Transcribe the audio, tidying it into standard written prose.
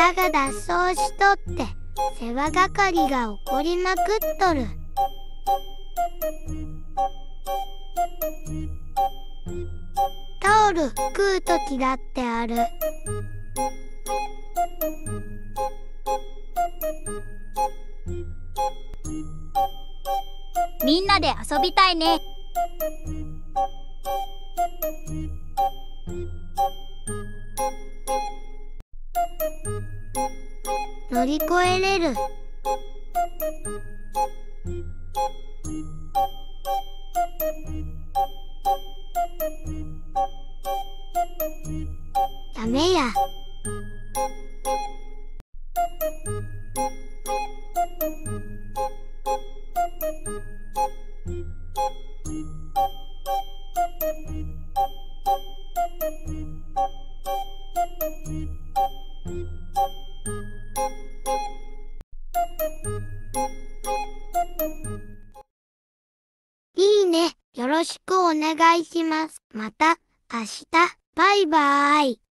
豚が脱走しとって世話係が怒りまくっとる。タオル食うときだってある。 みんなで遊びたいね。 乗り越えれる。ダメや。いいね。よろしくお願いします。また明日。バイバーイ。